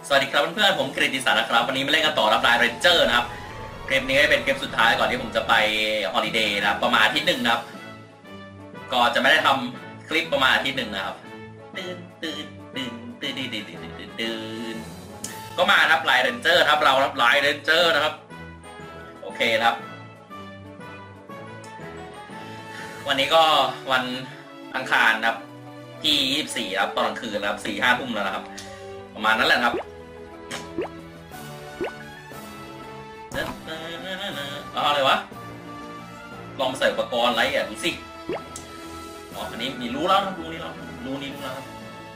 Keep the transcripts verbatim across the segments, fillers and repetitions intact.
สวัสดีครับเพื่อนๆผมกฤติศักดิ์นะครับวันนี้มาเล่นกันต่อรับไลน์เรนเจอร์นะครับเกมนี้เป็นเกมสุดท้ายก่อนที่ผมจะไปฮอลิเดย์นะครับประมาณอาทิตย์หนึ่งนะครับก็จะไม่ได้ทำคลิปประมาณอาทิตย์หนึ่งนะครับตื่นตื่นตื่นตื่นตื่นตื่นตื่นตื่นตื่นก็มารับไลน์เรนเจอร์ครับเรารับไลน์เรนเจอร์นะครับโอเคครับวันนี้ก็วันอังคารนะครับที่ยี่สิบสี่ครับตอนกลางคืนนะครับสี่ห้าทุ่มแล้วนะครับประมาณนั้นแหละครับเอาอะไรวะลองใส่อุปกรณ์อะไรอ่ะดูสิอ๋ออันนี้มีรู้แล้วนะรู้นี่แล้วรู้นี่รู้แล้วครับ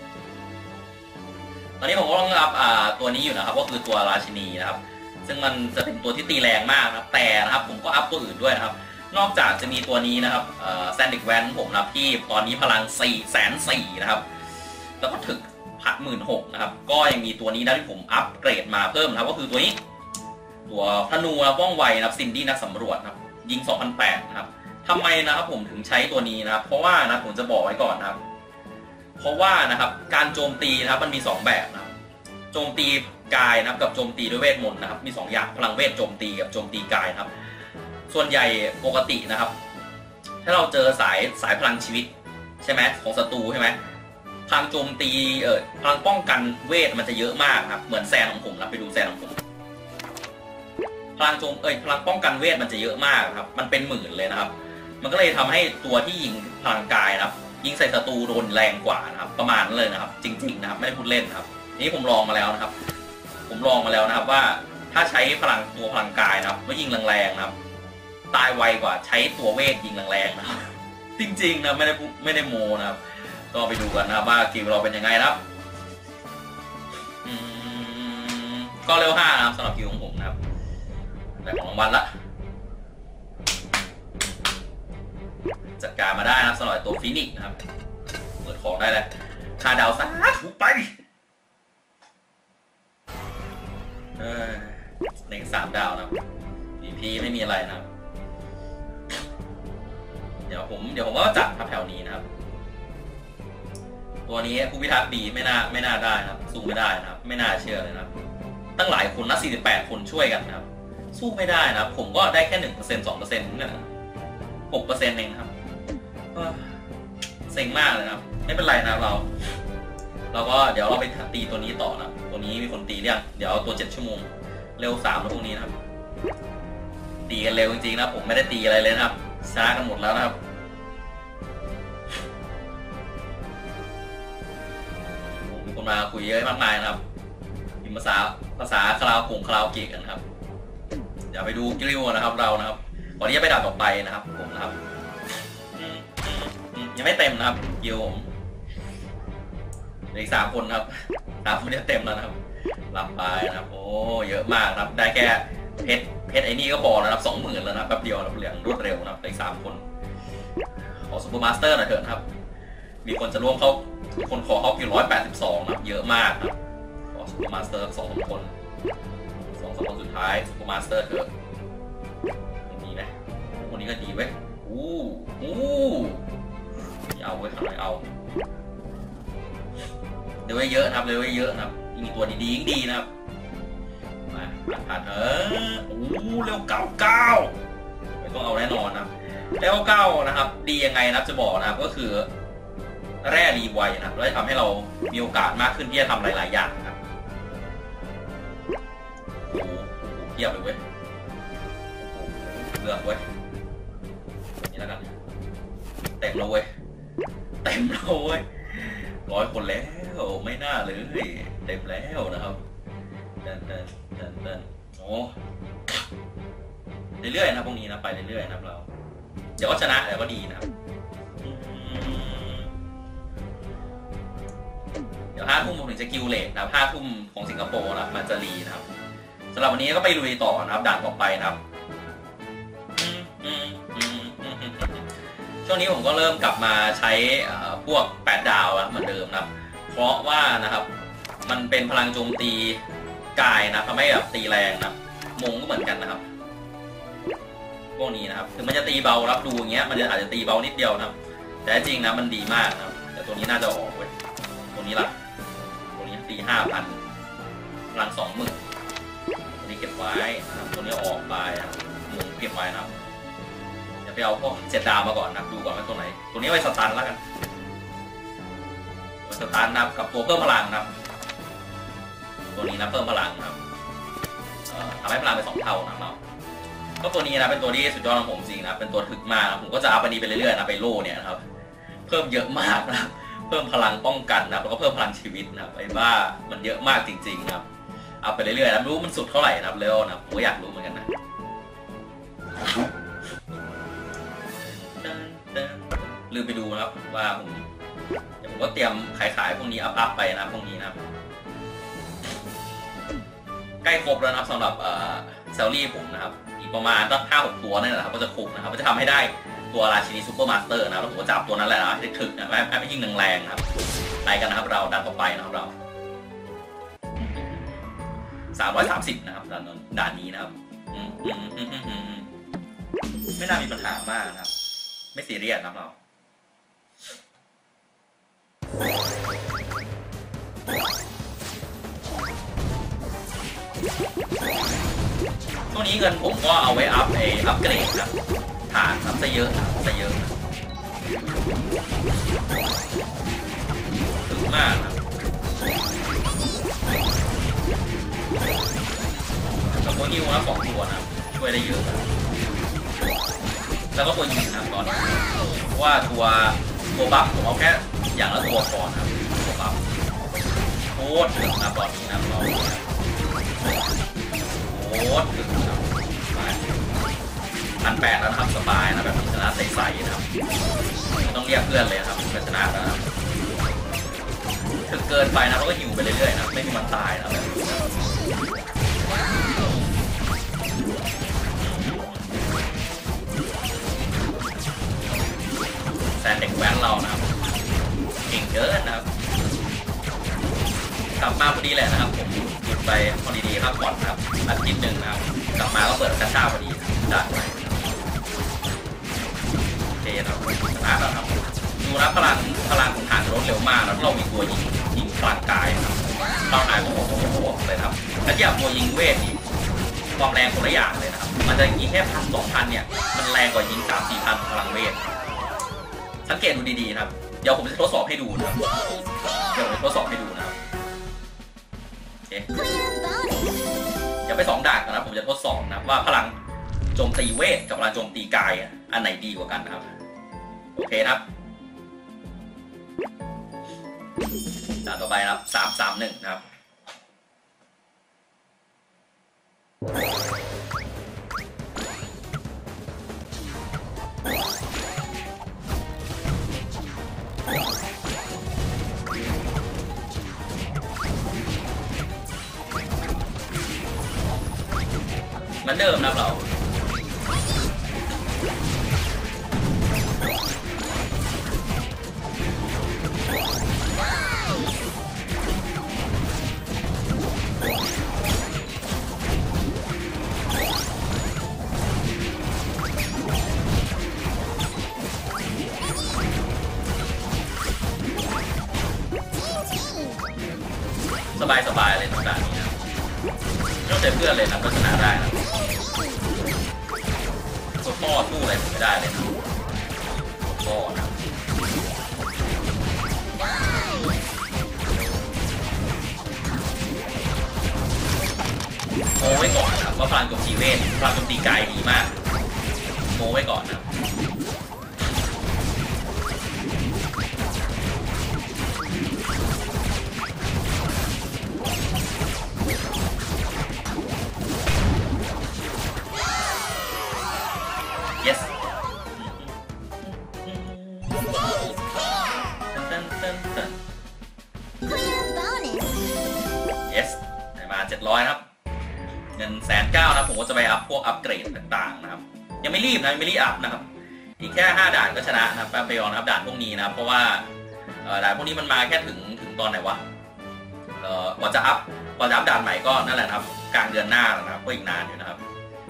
ตอนนี้ผมก็ต้องรับอ่าตัวนี้อยู่นะครับก็คือตัวราชินีนะครับซึ่งมันจะเป็นตัวที่ตีแรงมากนะครับแต่นะครับผมก็อัพตัวอื่นด้วยนะครับนอกจากจะมีตัวนี้นะครับแซนดิกแวนผมนะครับที่ตอนนี้พลังสี่แสนสี่นะครับแล้วก็ถึกผัดหมื่นหกนะครับก็ยังมีตัวนี้นะที่ผมอัปเกรดมาเพิ่มนะครับก็คือตัวนี้ตัวธนูว่องไวนะครับซินดี้นักสำรวจนะครับยิง สองพันแปด นะครับทำไมนะครับผมถึงใช้ตัวนี้นะครับเพราะว่านะผมจะบอกไว้ก่อนนะครับเพราะว่านะครับการโจมตีนะครับมันมีสองแบบนะครับโจมตีกายนะครับกับโจมตีด้วยเวทมนต์นะครับมีสองอย่างพลังเวทโจมตีกับโจมตีกายนะครับส่วนใหญ่ปกตินะครับถ้าเราเจอสายสายพลังชีวิตใช่ไหมของศัตรูใช่ไหมพลังโจมตีเออพลังป้องกันเวทมันจะเยอะมากครับเหมือนแซนของผมนะไปดูแซนของผมพลังโจมเอ้ยพลังป้องกันเวทมันจะเยอะมากครับมันเป็นหมื่นเลยนะครับมันก็เลยทำให้ตัวที่ยิงพลังกายนะครับยิงใส่ศัตรูโดนแรงกว่านะครับประมาณนั้นเลยนะครับจริงๆนะครับไม่ได้พูดเล่นนะครับนี่ผมลองมาแล้วนะครับผมลองมาแล้วนะครับว่าถ้าใช้พลังตัวพลังกายนะครับแล้วยิงแรงๆนะครับตายไวกว่าใช้ตัวเวทยิงแรงๆนะครับจริงๆนะไม่ได้ไม่ได้โมนะครับก็ไปดูกันนะครับว่ากิลเราเป็นยังไงนะครับก็เร็วห้านะครับสำหรับกิลของผมนะครับแต่ของรางวัลละจัดการมาได้นะครับสำหรับตัวฟินิกนะครับเปิดของได้เลยคาดาวซะถูกไปเออหนึ่งสามดาวนะครับ พี พี ไม่มีอะไรนะครับเดี๋ยวผมเดี๋ยวผมก็จัดครับแถวนี้นะครับตัวนี้ผู้พิทักษ์ดีไม่น่าไม่น่าได้นะครับสู้ไม่ได้นะครับไม่น่าเชื่อเลยนะครับตั้งหลายคนนะสี่สิบแปดคนช่วยกันนะครับสู้ไม่ได้นะครับผมก็ได้แค่ หนึ่งเปอร์เซ็นต์ สองเปอร์เซ็นต์ นั่นแหละ หกเปอร์เซ็นต์ เองครับเซ็งมากเลยนะครับไม่เป็นไรนะเราเราก็เดี๋ยวเราไปตีตัวนี้ต่อนะตัวนี้มีคนตีเรียกเดี๋ยวตัวเจ็ดชั่วโมงเร็วสามแล้วพวกนี้นะครับตีกันเร็วจริงๆนะผมไม่ได้ตีอะไรเลยนะครับช้ากันหมดแล้วนะครับมีคนมาคุยเยอะมากมายนะครับมีภาษาภาษาคาราโอเกะคาราโอเกะกันครับเดี๋ยวไปดูกิลนะครับเรานะครับวันนี้จะไปดับต่อไปนะครับผมนะครับยังไม่เต็มนะครับกิลผมอีกสามคนครับสามคนนี้เต็มแล้วนะครับหลับไปนะครับโอ้เยอะมากครับได้แค่เพชรเพชรไอ้นี่ก็พอนะครับสองหมื่นแล้วนะแป๊บเดียวเหลืองรวดเร็วนะครับอีกสามคนขอซูเปอร์มาสเตอร์หน่อยเถอะครับมีคนจะร่วมเขาคนขอเขาอยู่ร้อยแปดสิบสองนะครับเยอะมากครับขอซูเปอร์มาสเตอร์สองคนสองสามคนสุดท้ายซูเปอร์มาสเตอร์เถอะมีไหมคนนี้ก็ดีเว้ยอู้อู้เอาไว้ข้างในเอาเดี๋ยวไว้เยอะนะครับเดี๋ยวไว้เยอะนะครับมีตัวดีๆยิ่งดีนะครับมาผ่านเออโอ้เร็วเก้าเก้าไม่ต้องเอาแน่นอนนะครับเร็วเก้านะครับดียังไงนะครับจะบอกนะครับก็คือแร่รีไวนะครับแล้วจะทำให้เรามีโอกาสมากขึ้นที่จะทำหลายๆอย่างนะครับโอ้โหเทียบเลยเว้ยเลือกเว้ยนี่แล้วกันเต็มแล้วเว้ยเต็มแล้วเว้ยร้อยคนแล้วไม่น่าเลยเต็มแล้วนะครับเดินเดินเดินเดินโอ้เรื่อยๆนะพวกนี้นะไปเรื่อยๆนะครับเราเดี๋ยวก็ชนะเดี๋ยวก็ดีนะครับเดี๋ยวห้าทุ่มผมถึงจะกิลเลทนะครับห้าทุ่มของสิงคโปร์นะครับมันจะรีนะครับสำหรับวันนี้ก็ไปลุยต่อนะครับด่านต่อไปนะครับช่วงนี้ผมก็เริ่มกลับมาใช้พวกแปดดาวเหมือนเดิมนะครับเพราะว่านะครับมันเป็นพลังโจมตีกายนะทำให้แบบตีแรงนะมงก็เหมือนกันนะครับพวกนี้นะครับถึงมันจะตีเบารับดูอย่างเงี้ยมันจะอาจจะตีเบานิดเดียวนะครับแต่จริงนะมันดีมากนะครับแต่ตัวนี้น่าจะออกเว้ยตัวนี้ละตัวนี้ตีห้าพันพลังสองหมื่นตัวนี้เก็บไว้นะครับตัวนี้ออกไปหมุนเก็บไว้นะครับจะไปเอาพวกเจ็ดดาวมาก่อนนะดูก่อนว่าตัวไหนตัวนี้ไว้สตาร์ทแล้วกันตัวสตาร์ทนะครับกับตัวเพิ่มพลังนะครับตัวนี้นะเพิ่มพลังนะครับทำให้พลังไปสองเท่านะเราก็ตัวนี้นะเป็นตัวที่สุดยอดของผมจริงนะเป็นตัวถึกมากนะผมก็จะอัพอันนี้ไปเรื่อยๆนะไปโล่เนี่ยนะครับเพิ่มเยอะมากนะเพิ่มพลังป้องกันนะแล้วก็เพิ่มพลังชีวิตนะไอ้บ้ามันเยอะมากจริงๆนะครับเอาไปเรื่อยๆนะรู้มันสุดเท่าไหร่นะครับเร็วนะผมก็อยากรู้เหมือนกันนะลืมไปดูนะครับว่าผมเดี๋ยวผมก็เตรียมขายๆพวกนี้อัพๆไปนะพวกนี้นะครับใกล้ครบแล้วนะครับสำหรับเอ่อเซลลี่ผมนะครับอีกประมาณตั้งห้าหกตัวนี่แหละครับก็จะครบนะครับก็จะทำให้ได้ตัวราชินีซูเปอร์มาสเตอร์นะครับแล้วผมก็จับตัวนั้นแหละนะให้ถึกนะให้ไม่ยิ่งแรงๆนะครับไปกันนะครับเราดันต่อไปนะครับเราสามร้อยสามสิบนะครับด่านด่านนี้นะครับไม่น่ามีปัญหามากนะครับไม่ซีเรียสนะครับเราตัวนี้เงินผมก็เอาไว้อัพไออัพเกรดครับฐานอัพซะเยอะนะซะเยอะถึงมากนะแล้วตัวฮิวนะสองตัวนะช่วยได้เยอะนะแล้วก็ตัวยิงนะตอนนี้เพราะว่าตัวตัวบัฟผมเอาแค่อย่างละตัวก่อนนะตัวบัฟโคตรถึงนะตอนนี้นะเราโคตรถึงนะพันแปดแล้วนะครับสบายนะแบบชนะใสๆนะครับไม่ต้องเรียกเพื่อนเลยครับชนะแล้วนะถึงเกินไปนะเราก็หิวไปเรื่อยๆนะไม่มีมันตายนะแบบแซนเด็กแว้นเรานะครับเก่งเกินนะครับกลับมาพอดีแหละนะครับผมหยุดไปพอดีๆครับก่อนนะครับอาทิตย์หนึ่งนะครับกลับมาก็เปิดกระชาพอดีได้โอเคครับชนะแล้วครับดูนะพลังพลังของฐานรถเร็วมากแล้วเรามีตัวยิงยิงพลังกายนะครับเราหายโอ้โหโอ้โหเลยครับแล้วที่ตัวยิงเวทอีกความแรงคนละอย่างเลยนะครับมันจะยิงแค่พันสองพันเนี่ยมันแรงกว่ายิงสามสี่พันพลังเวทสังเกตดูดีๆนะครับเดี๋ยวผมจะทดสอบให้ดูนะครับเดี๋ยวผมจะทดสอบให้ดูนะครับโอเคอย่าไปสองด่านกันนะผมจะทดสอบนะว่าพลังโจมตีเวทกับพลังโจมตีกายอันไหนดีกว่ากันนะครับโอเคครับด่านต่อไปนะครับสามสามหนึ่งนะครับเหมือนเดิมนะเราสบายสบายเลยทุกด่านนี้นะไม่ต้องใช้เพื่อนเลยนะก็ชนะได้นะตัวพ่อสู้อะไรผมไม่ได้เลยนะตัวพ่อนะโมไว้ก่อนนะว่าพลังโจมตีเวทพลังโจมตีกายดีมากโมไว้ก่อนนะ yes yes ได้มาเจ็ดร้อยครับเงินแสนเก้านะผมก็จะไปอัพพวกอัปเกรดต่างๆนะครับยังไม่รีบนะไม่รีบอัพนะครับอีกแค่ห้าด่านก็ชนะนะครับแป๊บไปยอนนะครับด่านพวกนี้นะเพราะว่าด่านพวกนี้มันมาแค่ถึงถึงตอนไหนวะเอ่อกว่าจะอัพกว่าจะอัพด่านใหม่ก็นั่นแหละครับกลางเดือนหน้านะครับก็อีกนานอยู่นะครับ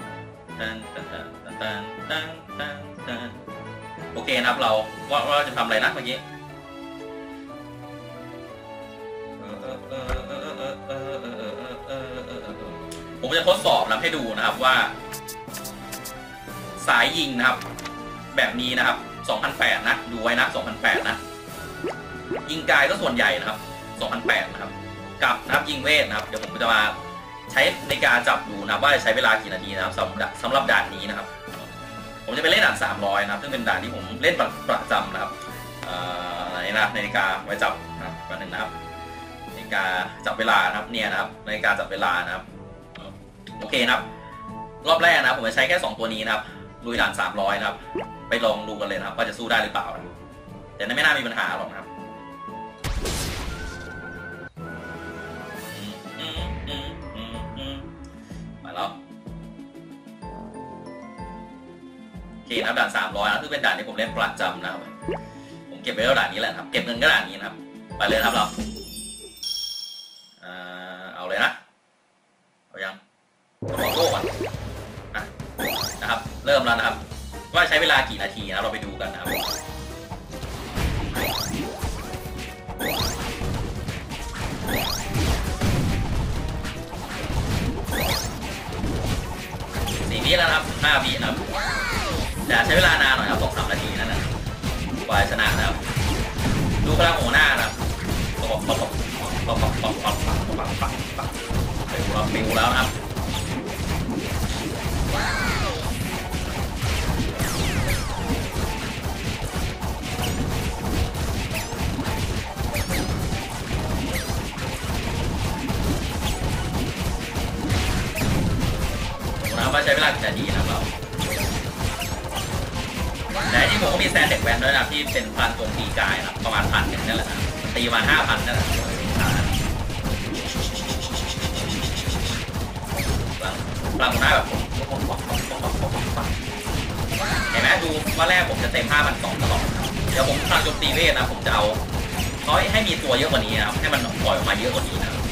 โอเคนะครับเราว่าเราจะทำอะไรนะเมื่อกี้เออเออเออเออเออเออเออเออผมจะทดสอบนะให้ดูนะครับว่าสายยิงนะครับแบบนี้นะครับสองพันแปดนะดูไว้นะสองพันแปดนะยิงกายก็ส่วนใหญ่นะครับสองพันแปดนะครับกับนะครับยิงเวทนะครับเดี๋ยวผมจะมาใช้ในการจับดูนะว่าจะใช้เวลากี่นาทีนะครับสำหรับสำหรับด่านนี้นะครับผมจะไปเล่นด่านสามร้อยนะครับซึ่งเป็นด่านที่ผมเล่นประจำนะครับอะไรนะนาฬิกาไว้จับนะครับวันหนึ่งนะครับนาฬิกาจับเวลานะครับเนี่ยนะครับนาฬิกาจับเวลานะครับโอเคนะครับรอบแรกนะครับผมจะใช้แค่สองตัวนี้นะครับลุยด่านสามร้อยนะครับไปลองดูกันเลยนะครับว่าจะสู้ได้หรือเปล่าแต่ไม่น่ามีปัญหาหรอกนะครับมาแล้วโอเคนะครับด่านสามร้อยนะซึ่งเป็นด่านที่ผมเล่นประจำนะครับผมเก็บไว้แล้วด่านนี้แหละครับเก็บเงินก็ด่านนี้นะครับไปเลยครับเราเอาเลยนะเอายังขอโต้ก่อนนะครับเริ่มแล้วนะครับว่าใช้เวลากี่นาทีนะเราไปดูกันนะครับสี่วิแล้วนะครับห้าวินะครับแต่ใช้เวลานานหน่อยครับสองสามนาทีนั่นนะกว่าชนะนะครับดูพลังหัวหน้านะครับปอกปอกปอกปอกปอกปอกปอกปอกปอกปอกไปดูแล้วปิวแล้วนะครับว่าใช้เวลากี่นาทีนะครับเราแต่ที่ผมก็มีแซนเด็กแวนด้วยนะที่เป็นพันตรงตีกายนะประมาณพันหนึ่งนั่นแหละนะตีมาห้าพันนั่นแหละพลังหน้าแบบเห็นไหมดูว่าแรกผมจะเต็มห้าพันสองตลอดเดี๋ยวผมพลังโจมตีเวทนะผมจะเอาเขาให้มีตัวเยอะกว่านี้นะครับให้มันปล่อยออกมาเยอะกว่านี้นะ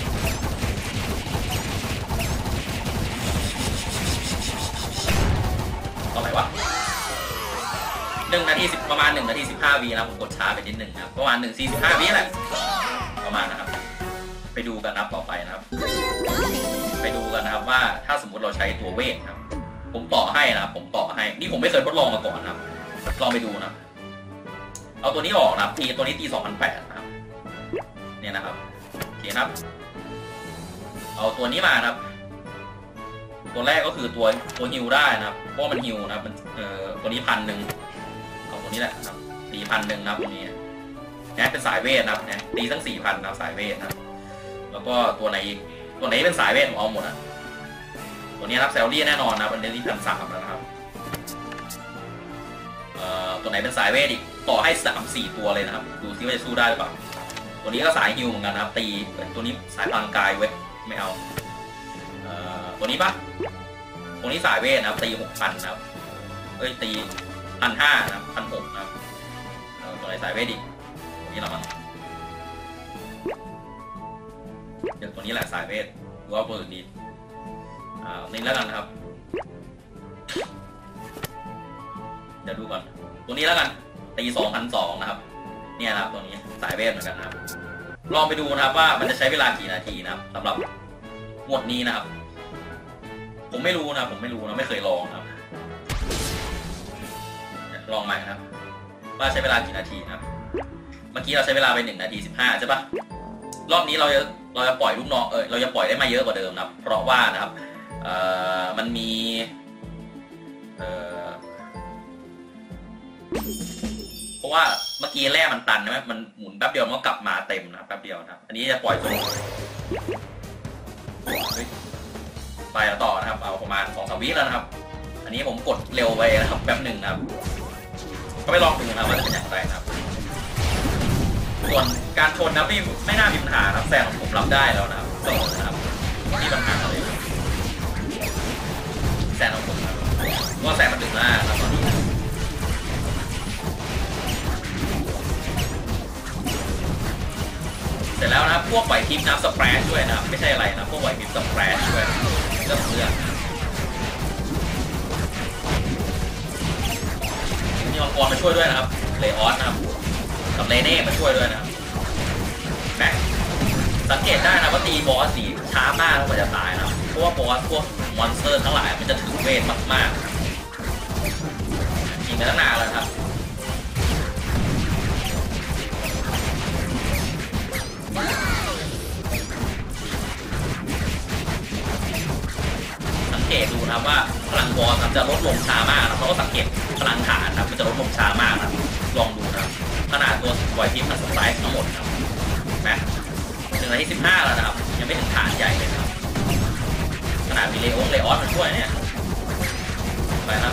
ต่อไปวะหนึ่งนาทีสิบประมาณหนึ่งนาทีสิบห้าวินะผมกดช้าไปนิดหนึ่งครับประมาณหนึ่งสี่สิบห้าวิแหละประมาณนะครับไปดูกันนะครับต่อไปนะครับไปดูกันนะครับว่าถ้าสมมุติเราใช้ตัวเวทครับผมต่อให้นะครับผมต่อให้นี่ผมไม่เคยทดลองมาก่อนนะครับลองไปดูนะเอาตัวนี้ออกนะครับตีตัวนี้ตีสองพันแปดนะครับเนี่ยนะครับโอเคครับเอาตัวนี้มานะครับตัวแรกก็คือตัวตัวฮิวได้นะครับเพราะมันฮิวนะครับมันเอ่อตัวนี้พันหนึ่งเอาตัวนี้แหละครับตีพันหนึ่งนะครับตัวนี้นะเป็นสายเวทนะครับนะตีทั้งสี่พันนะครับสายเวทนะครับแล้วก็ตัวไหนตัวไหนเป็นสายเวทผมเอาหมดอ่ะตัวนี้รับแซลลี่แน่นอนนะเป็นเดลี่พันสามแล้วนะครับเอ่อตัวไหนเป็นสายเวทอีกต่อให้สามสี่ตัวเลยนะครับดูซิว่าจะสู้ได้หรือเปล่าตัวนี้ก็สายฮิวเหมือนกันนะครับตีตัวนี้สายพลังกายเว้ยไม่เอาตัวนี้ปะตัวนี้สายเวทนะครับตีหกพันนะครับเอ้ยตีพันห้านะครับพันหกนะครับตัวไหนสายเวทอีกตัวนี้ละมั้งเดี๋ยวตัวนี้แหละสายเวทดูว่าเปิดดีอ่านี่แล้วกันนะครับเดี๋ยวดูก่อนตัวนี้แล้วกันตีสองพันสองนะครับเนี่ยนะครับตัวนี้สายเวทเหมือนกันนะครับลองไปดูนะครับว่ามันจะใช้เวลากี่นาทีนะครับสำหรับหมวดนี้นะครับผมไม่รู้นะผมไม่รู้นะไม่เคยลองครับลองใหม่นะครับว่าใช้เวลากี่นาทีนะครับเมื่อกี้เราใช้เวลาไปหนึ่งนาทีสิบห้าใช่ปะรอบนี้เราจะเราจะปล่อยลูกน้องเออเราจะปล่อยได้มาเยอะกว่าเดิมนะครับเพราะว่านะครับเอ่อมันมีเอ่อเพราะว่าเมื่อกี้แร่มันตันใช่ไหมมันหมุนแป๊บเดียวมันก็กลับมาเต็มนะแป๊บเดียวนะครับอันนี้จะปล่อยจนไปต่อนะครับเอาประมาณสองสามวิแล้วนะครับอันนี้ผมกดเร็วไปนะครับแป๊บหนึ่งนะครับก็ไปลองดูนะว่าจะเป็นอย่างไรนะครับส่วนการชนนะไม่ไม่น่ามีปัญหาครับแซงของผมรับได้แล้วนะครับสมมตินะครับมีปัญหาอะไรแซงของผมนะว่าแซงมันดึงหน้าครับตอนนี้เสร็จแล้วนะครับพวกไหวพริบน้ำสเปรชด้วยนะครับไม่ใช่อะไรนะพวกไหวพริบสเปรชด้วยเรื่องเรื่องมีมังกรมาช่วยด้วยนะครับเลออสนะครับกับเลเน่มาช่วยด้วยนะครับแม็กสังเกตได้นะว่าตีบอสสีช้ามากกว่าจะตายนะครับผราะว่าบอสพวกมอนสเตอร์ทั้งหลายมันจะถือเวทมากๆยิงไปตั้งนานแล้วครับสังเกตดูนะครับว่าพลังบอสจะลดลงช้ามากนะเพราะว่าสังเกตพลังฐานนะมันจะลดลงช้ามากนะลองดูนะครับขนาดตัวไวพิมพ์มันสไลด์ทั้งหมดครับนะหนึ่งนาทีสิบห้าแล้วนะครับยังไม่ถึงฐานใหญ่เลยนะครับขนาดมีเลโอเลออสมาช่วยเนี่ยไปครับ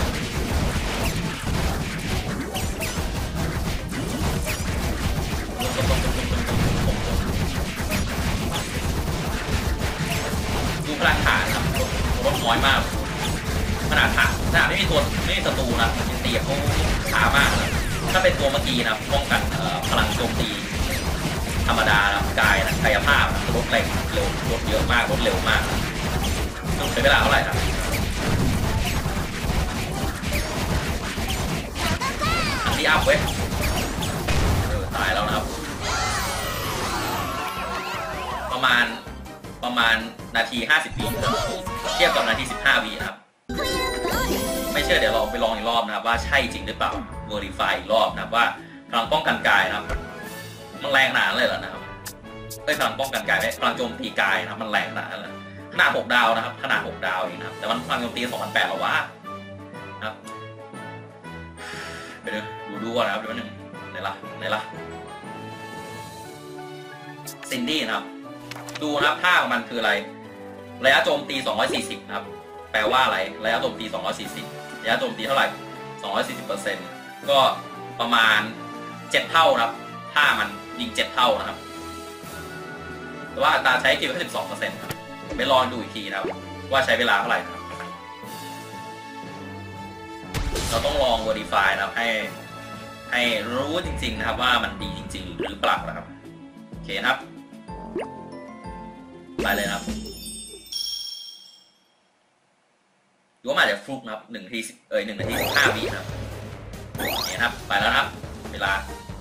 ดูพลังฐานครับลดน้อยมากขนาดฐานขนาดไม่มีตัวไม่มีศัตรูนะยังตีเขาช้ามากนะถ้าเป็นตัวเมื่อกี้นะป้องกันพลังโจมตีธรรมดานะกายนะกายภาพนะลดแรงเร็วลดเยอะมากลดเร็วมากต้องใช้เวลาเท่าไหร่ครับอันที่อัพเว้ยตายแล้วนะครับประมาณประมาณนาทีห้าสิบวิเทียบกับนาทีสิบห้าวินะครับไม่เชื่อเดี๋ยวเราไปลองอีกรอบนะครับว่าใช่จริงหรือเปล่า verify อีกรอบนะครับว่าพลังป้องกันกายนะครับมันแรงขนาดนั้นเลยเหรอนะครับไอ้พลังป้องกันกายพลังโจมตีกายนะครับมันแรงขนาดนั้นเลยขนาดหกดาวนะครับขนาดหกดาวเองนะครับแต่มันพลังโจมตีสองพันแปดหรอวะนะครับไปดูดูดูก่อนนะครับเดี๋ยวหนึ่งไหนล่ะไหนล่ะซินดี้นะครับดูนะครับท่าของมันคืออะไรระยะโจมตีสองร้อยสี่สิบนะครับแปลว่าอะไรระยะโจมตีสองร้อยสี่สิบระยะโจมตีเท่าไหร่สองร้อยสี่สิบเปอร์เซ็นต์ ก็ประมาณเจ็ดเท่านะครับท่ามันยิงเจ็ดเท่านะครับแต่ว่าอัตราใช้คิวแค่ สิบสองเปอร์เซ็นต์ ครับไปลองดูอีกทีนะครับว่าใช้เวลาเท่าไหร่ครับเราต้องลอง verify นะครับให้ให้รู้จริงๆนะครับว่ามันดีจริงๆหรือเปล่านะครับโอเคครับไปเลยนะครับดูว่ามาจากฟลุกนะครับหนึ่งนาทีเอ้ยหนึ่งนาทีสิบห้าวินะครับนี่ครับไปแล้วนะครับเวลา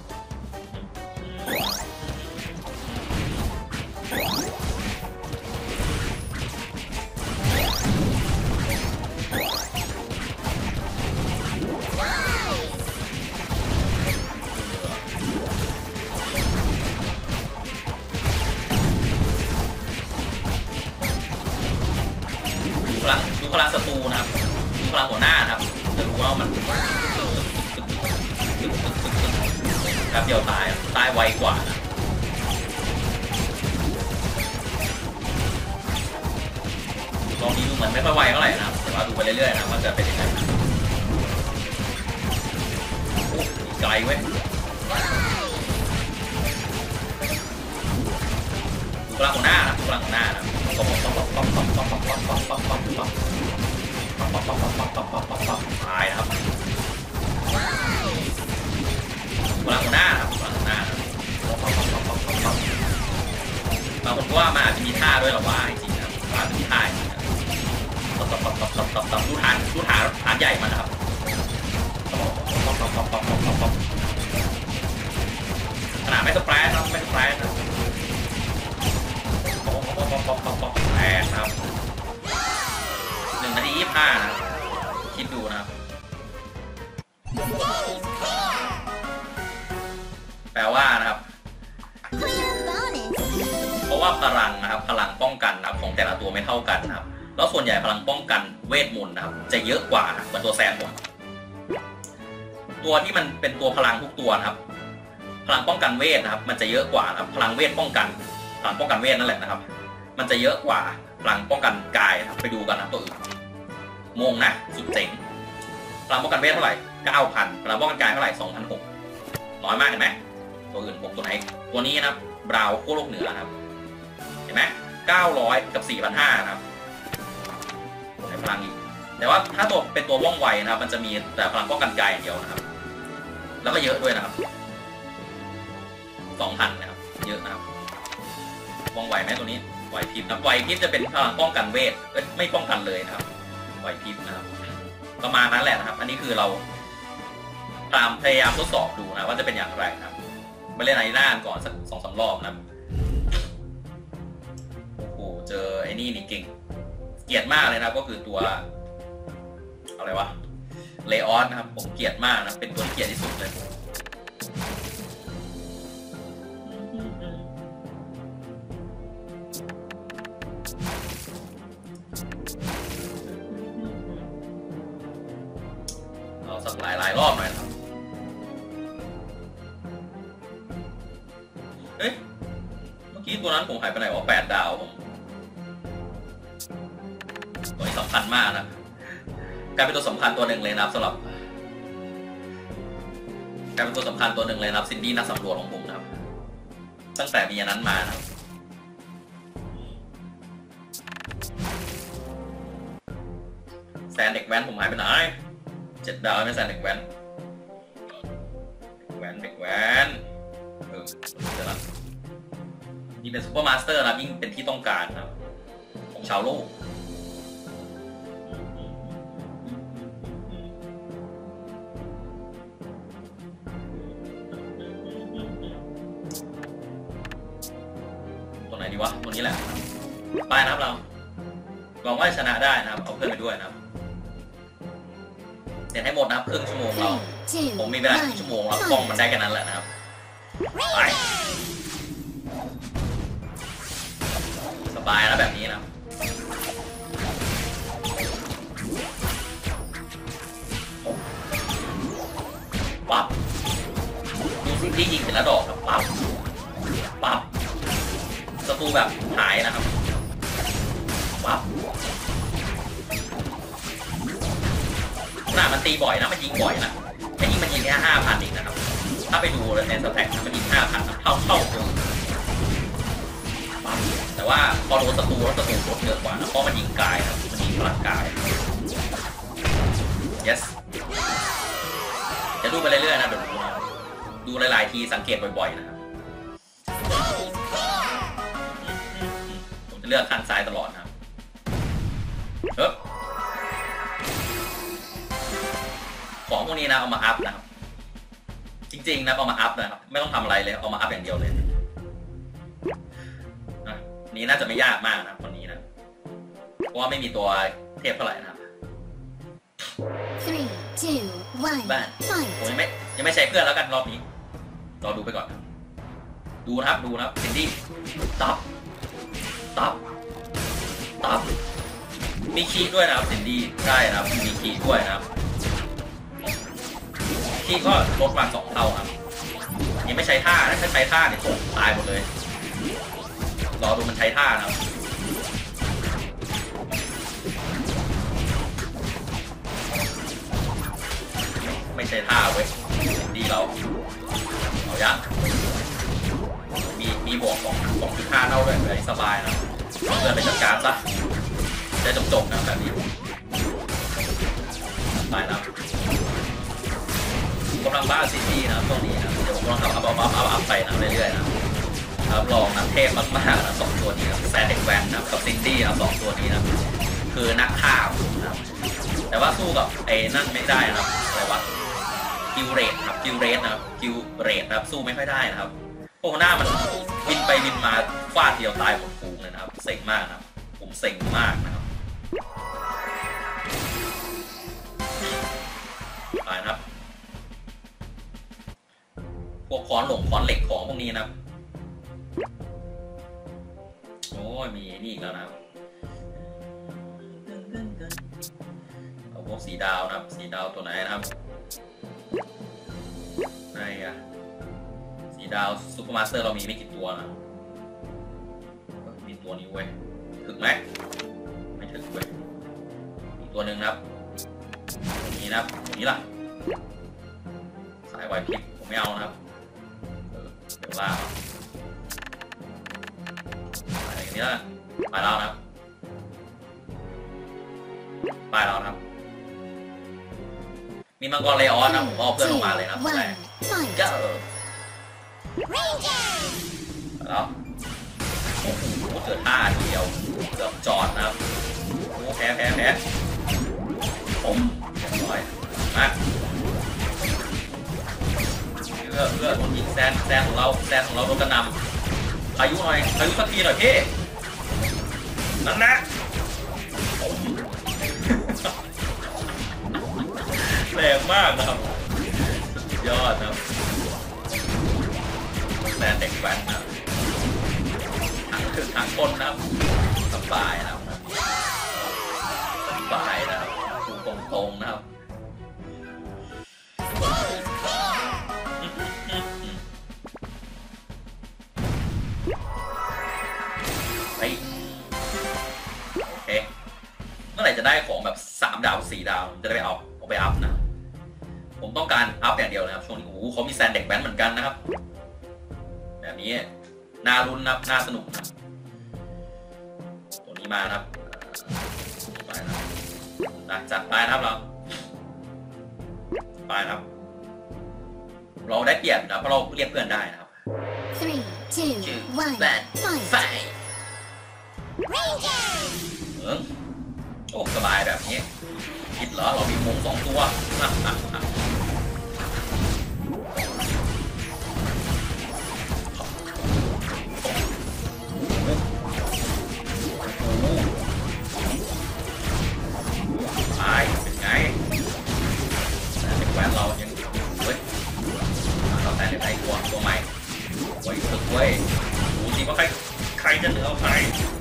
พลังดูพลังศัตรูนะครับดูพลังหัวหน้านะครับจะรู้ว่ามันครับเดียวตายตายไวกว่าตอนนี้ดูเหมือนไม่ค่อยไวเท่าไหร่นะครับแต่ว่าดูไปเรื่อยๆนะว่าจะเป็นยังไงโอ้ไกลเว้ยดูพลังหัวหน้านะดูพลังหัวหน้านะตายนะครับพลังหัวหน้าครับพลังหัวหน้าบางคนก็ว่ามันอาจจะมีท่าด้วยหรอว่าจริงๆนะอาจจะมีท่าจริงนะดูฐานดูฐานฐานใหญ่มันนะครับขนาดไม่สเปรย์นะไม่สเปรย์นะแปดครับหนึ่งนาทียี่สิบห้านะคิดดูนะครับแปลว่านะครับเพราะว่าพลังนะครับพลังป้องกันนะครับของแต่ละตัวไม่เท่ากันนะครับแล้วส่วนใหญ่พลังป้องกันเวทมนต์นะครับจะเยอะกว่าเหมือนตัวแซนผมตัวที่มันเป็นตัวพลังทุกตัวนะครับพลังป้องกันเวทนะครับมันจะเยอะกว่านะครับพลังเวทป้องกันพลังป้องกันเวทนั่นแหละนะครับมันจะเยอะกว่าพลังป้องกันกายครับไปดูกันนะตัวอื่นมงนะสุดเจ๋งพลังป้องกันเวทเท่าไหร่ เก้าพัน พลังป้องกันกายเท่าไหร่ สองพันหกร้อยน้อยมากเห็นไหมตัวอื่นหกตัวไหนตัวนี้นะครับบราวโคโลกเหนือครับเห็นไหมเก้าร้อยกับ สี่พันห้าร้อย นะครับตัวไหนพลังอีกแต่ว่าถ้าตัวเป็นตัวว่องไวนะครับมันจะมีแต่พลังป้องกันกายอย่างเดียวนะครับแล้วก็เยอะด้วยนะครับ สองพัน นะครับเยอะนะครับว่องไวไหมตัวนี้ไหวพริบนะไหวพริบจะเป็นพลังป้องกันเวทไม่ป้องกันเลยนะครับไหวพริบนะครับประมาณนั้นแหละนะครับอันนี้คือเราตามพยายามทดสอบดูนะว่าจะเป็นอย่างไรครับไปเล่นไอร่าก่อนสักสองสามรอบนะครับโอ้โหเจอไอ้นี่นี่เก่งเกลียดมากเลยนะก็คือตัวอะไรวะเลออนนะครับผมเกลียดมากนะเป็นตัวที่เกลียดที่สุดเลยเอาสักหลายหลายรอบหน่อยนะครับเอ๊ะเมื่อกี้ตัวนั้นผมหายไปไหนวะแปดดาวผมตัวนี้สำคัญมากนะกลายเป็นตัวสำคัญตัวหนึ่งเลยนะครับสำหรับกลายเป็นตัวสำคัญตัวหนึ่งเลยนะครับซินดี้นักสำรวจของผมนะครับตั้งแต่มีอันนั้นมานะครับแซนเด็กแว้นผมหายไปไหนเจ็ดดาวไม่แซนเด็กแว้นแว้นเด็กแว้นเออเดี๋ยวนะนี่เป็นซูเปอร์มาสเตอร์นะยิ่งเป็นที่ต้องการนะครับของชาวโลกตัวไหนดีวะตัวนี้แหละไปนะครับเราลองว่าชนะได้นะครับเอาเพื่อนไปด้วยนะครับเสร็จให้หมดนะครับครึ่งชั่วโมงเราผมมีเวลาครึ่งชั่วโมงแล้วกล้องมันได้แค่นั้นแหละนะครับไปสบายแล้วแบบนี้นะปั๊บดูซิที่ยิงแต่ละดอกครับปั๊บปั๊บศัตรูแบบหายนะครับปั๊บหน้ามันตีบ่อยนะมันยิงบ่อยนะไม่ยิงมันยิงแค่ห้าพันเองนะครับถ้าไปดูในสแต็กมันยิงห้าพันเท่าเท่าเดิมแต่ว่าพอโดนศัตรูแล้วศัตรูลดเยอะกว่านะเพราะมันยิงกายนะมันยิงพลังกาย yes จะดูไปเรื่อยๆนะเดี๋ยวดูนะดูหลายๆทีสังเกตบ่อยๆนะครับผมจะเลือกข้างซ้ายตลอดนะครับเฮ้ยของพวกนี้นะเอามาอัพนะครับจริงๆนะเอามาอัพนะครับไม่ต้องทำอะไรเลยเอามาอัพอย่างเดียวเลยนะนี้น่าจะไม่ยากมากนะคนนี้นะเพราะว่าไม่มีตัวเทพเท่าไหร่นะครับบ้านผมยังไม่ยังไม่ใช้เพื่อนแล้วกันรอบนี้รอดูไปก่อนดูนะครับดูนะครับซินดี้ตับตับตับมีคีย์ด้วยนะครับซินดี้ใช่นะครับมีคีย์ด้วยนะครับคีย์ก็ลดมาสองเท่าครับยังไม่ใช้ท่าถ้าใช้ท่าเนี่ยตกตายหมดเลยรอดูมันใช้ท่านะครับไม่ใช่ท่าเว้ยดีเราเอายังมีมีบวกของของที่ท่าเท่าด้วยเลยสบายนะเพื่อนไปจัดการซะจะจบจบนะแบบนี้ไปนะกำลังบ้าซิตี้นะตรงนี้นะเดี๋ยวผมลองทำอัพอัพอัพอัพอัพไปนะเรื่อยๆนะครับลองนะเทพมากๆนะสองตัวนี้นะแซนเด็กแวนนะกับซิตี้นะสองตัวนี้นะคือนักฆ่านะแต่ว่าสู้กับไอ้นั่นไม่ได้นะครับอะไรวะกิวเรตครับกิวเรตนะครับกิวเรตนะครับสู้ไม่ค่อยได้นะครับพวกหน้ามันบินไปบินมาฟาดเดียวตายหมดฟูงเลยนะครับเซ็งมากนะครับผมเซ็งมากนะครับไปนะครับพวกค้อนหลงค้อนเหล็กของพวกนี้นะครับโอ้ยมีนี่อีกแล้วนะครับเอาพวกสีดาวนะครับสีดาวตัวไหนนะครับไหนอะสีดาวซูเปอร์มาสเตอร์เรามีไม่กี่ตัวนะมีตัวนี้เว้ยถึงไหมไม่ถึงเว้ยอีกตัวหนึ่งนะครับนี่นะครับนี่ล่ะสายไวพริบผมไม่เอานะครับเดี๋ยวล่าอะไรอย่างนี้ละไปแล้วนะครับไปแล้วนะครับมีมังกรเลออนนะผมเอาเพื่อนลงมาเลยนะแต่เจ้าแล้วโอ้โหเกิดท่าเดียวเกือบจอดนะครับโอ้แพ้แพ้แพ้ผมเรียบร้อยมาเพื่อเพื่อคนยิงแซนแซนของเราแซนของเราโดนกระนำพายุหน่อยพายุสักทีหน่อยพี่นั่นนะโผมแรงมากนะครับสุดยอดนะครับแรงเด็กแว้นนะทั้งถึงทั้งคนนะครับสบายนะครับสบายนะครับดูตรงๆนะครับไปโอเคเมื่อไหร่จะได้ของแบบสามดาวสี่ดาวจะได้ไปเอาเอาไปอัพนะผมต้องการอัพอย่างเดียวนะครับช่วงนี้โอ้โหเขามีแซนเด็กแว้นเหมือนกันนะครับแบบนี้น่าลุ้นนะน่าสนุกนะตัวนี้มานะครับไปนะจัดไปนะครับเราไปครับเราได้เปรียบนะเพราะเราเรียกเพื่อนได้นะครับ three two one fight เออโอ้สบายแบบนี้คิดเหรอเรามีวงสองตัวเป็นไงแต่แหวนเรายังเฮ้ยเราแต่ในตัวตัวใหม่ไว้ฝึกไว้ดูสิว่าใครใครจะเหนือใคร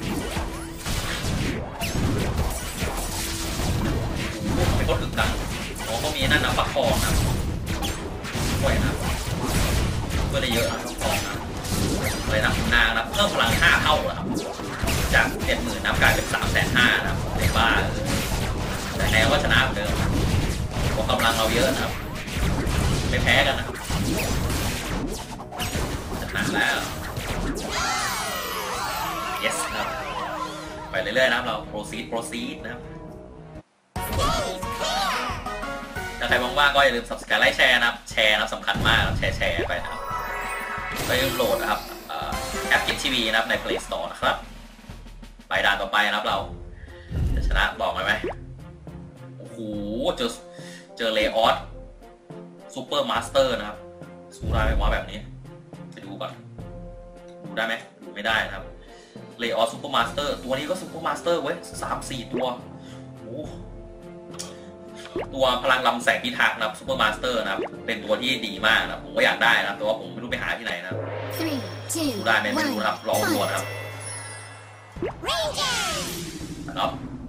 ไม่ก็ถึงตังอ๋อเขามีนั่นนะปักคองนะช่วยนะเพื่อได้เยอะนะปักคองนะเลยนะนางนะเพิ่มพลังห้าเท่าแล้วครับจากเจ็ดหมื่นนะกลายเป็นสามแสนห้านะในบ้าแต่แนวก็ชนะเหมือนเดิมเพราะกำลังเราเยอะนะครับไม่แพ้กันนะครับชนะแล้ว yes ครับไปเรื่อยๆนะครับเรา proceed proceed นะครับถ้าใครว่างๆก็อย่าลืม subscribe ไลค์แชร์นะครับแชร์นะสำคัญมากแชร์แชร์ไปนะครับไปโหลดนะครับแอป กิฟ ที วี นะครับใน Play Store นะครับไปด่านต่อไปนะครับเราจะชนะบอกไหมโอ้โหเจอเจอเลออสซูเปอร์มาสเตอร์นะครับสู้ได้ไหมวะแบบนี้ไปดูก่อนดูได้ไหมดูไม่ได้นะครับเลออสซูเปอร์มาสเตอร์ตัวนี้ก็ซูเปอร์มาสเตอร์เว้ยสามสี่ตัวโอ้ตัวพลังลำแสงพิทักษ์นะครับซูเปอร์มาสเตอร์นะครับเป็นตัวที่ดีมากนะผมก็อยากได้นะแต่ว่าผมไม่รู้ไปหาที่ไหนนะดูได้ไหมไม่รู้นะครับลองดูนะครับนะครับ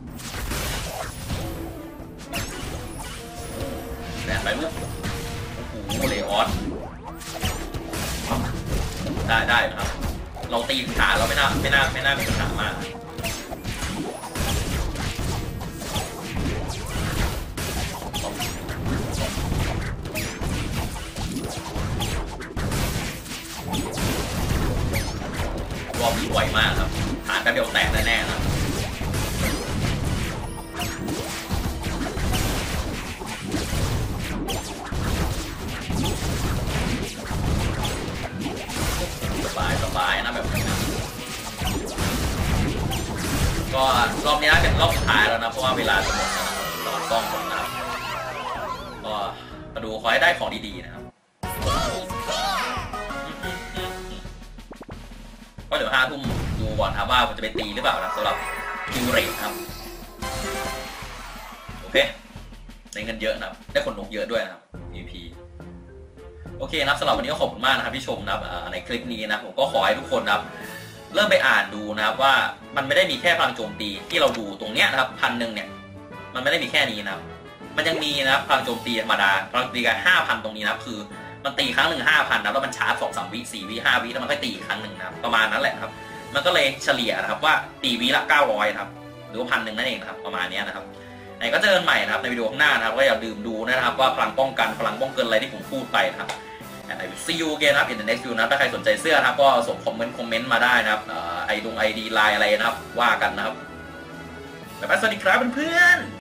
แบบไปลูกโอ้โหเลออสได้ได้นะครับเราตีขาเราไม่น่าไม่น่าไม่น่ามีปัญหามากรอบนี้ไวมากครับผ่านแป๊บเดียวแตกแน่ๆนะสบายสบายนะแบบนี้ก็รอบนี้เป็นรอบสุดท้ายแล้วนะเพราะว่าเวลาจะหมดแล้วนะครับเราต้องหมดนะครับก็มาดูขอให้ได้ของดีๆนะครับก็เดี๋ยวห้าทุ่มดูก่อนครับว่ามันจะไปตีหรือเปล่านะสำหรับคิวเรทครับโอเคได้เงินเยอะนะครับได้คนนกเยอะด้วยนะครับ พี พี โอเคนะครับสำหรับวันนี้ก็ขอบคุณมากนะครับที่ชมนะครับในคลิปนี้นะผมก็ขอให้ทุกคนนะครับเริ่มไปอ่านดูนะครับว่ามันไม่ได้มีแค่พลังโจมตีที่เราดูตรงเนี้ยนะครับพันหนึ่งเนี่ยมันไม่ได้มีแค่นี้นะครับมันยังมีนะครับพลังโจมตีธรรมดาพลังตีกันห้าพันตรงนี้นะครับคือมันตีครั้งหนึ่งห้าพันนะแล้วมันชาร์จสองสามวิสี่วิห้าวิแล้วมันก็ตีครั้งหนึ่งนะครับประมาณนั้นแหละครับมันก็เลยเฉลี่ยนะครับว่าตีวิละเก้าร้อยครับหรือว่าพันหนึ่งนั่นเองนะครับประมาณนี้นะครับไหนก็เจอกันใหม่นะครับในวิดีโอข้างหน้านะครับก็อย่าลืมดูนะครับว่าพลังป้องกันพลังป้องกันอะไรที่ผมพูดไปนะครับ and I will see you again นะครับ in the next video นะถ้าใครสนใจเสื้อนะครับก็ส่งคอมเมนต์คอมเมนต์มาได้นะครับไอดงไอดีไลน์อะไรนะครับว่ากันนะครับบ๊ายบายสวัสดีครับเพื่อนๆ